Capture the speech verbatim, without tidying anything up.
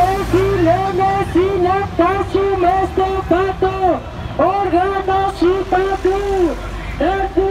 όχι λένε να φτάσουμε στο πάτο, οργάνωση παντού, έρθουν